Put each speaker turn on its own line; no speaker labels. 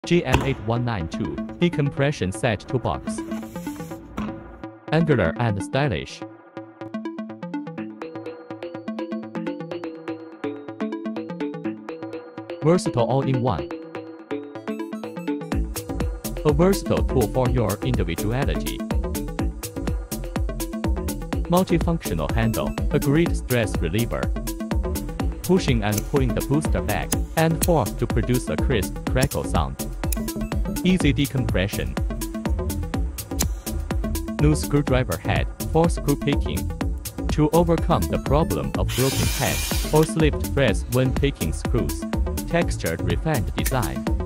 JM-8192 decompression set toolbox. Angular and stylish. Versatile all-in-one. A versatile tool for your individuality. Multifunctional handle, a great stress reliever. Pushing and pulling the booster back and forth to produce a crisp crackle sound. Easy decompression. New screwdriver head for screw picking. To overcome the problem of broken heads or slipped threads when picking screws. Textured refined design.